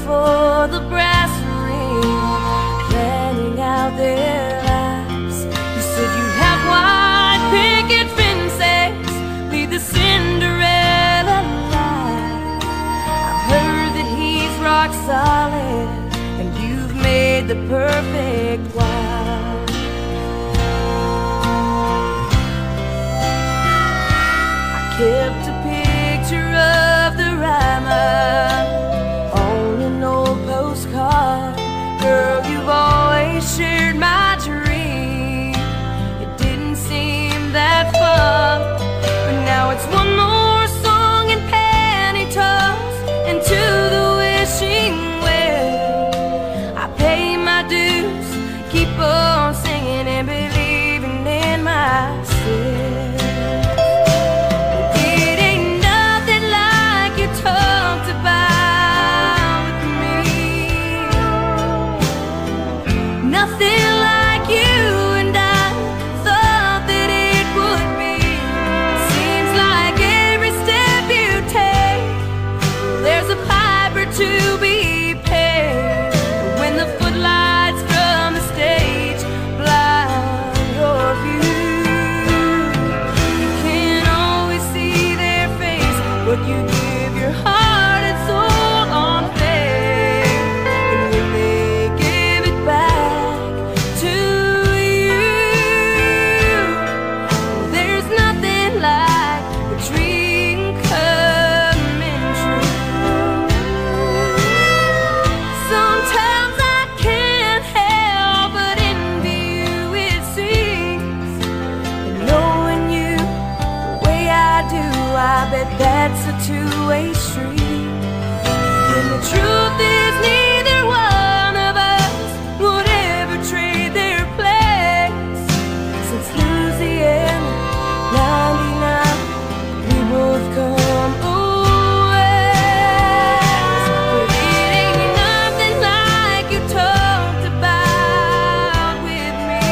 for the brass ring, planning out their lives. You said you'd have white picket fences, leave the Cinderella life. I've heard that he's rock solid, and you've made the perfect wife. I kept a picture of the Ryman on an old postcard. Girl, you've always shared my dream. It didn't seem that fun, but now it's one more song in panty toss into the wishing well. I pay my dues, keep on singing and believing in myself. Nothing like you and I thought that it would be. Seems like every step you take, there's a piper to be paid. When the footlights from the stage blind your view, you can't always see their face, but you give your heart and soul on faith. And when they give it back to you, there's nothing like a dream coming true. Sometimes I can't help but envy you, it seems. And knowing you the way I do, I bet that's a two-way street. And the truth is neither one of us would ever trade their place. Since Louisiana, 99, we both come west. But it ain't nothing like you talked about with me.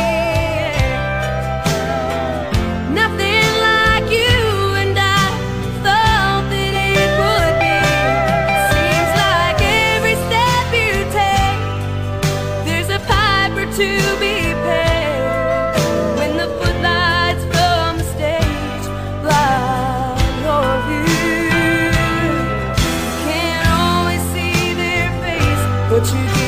Nothing like you and I thought that it would be. It seems like every step you take, there's a piper to be paid. When the footlights from the stage blind your view, you can't always see their face, but you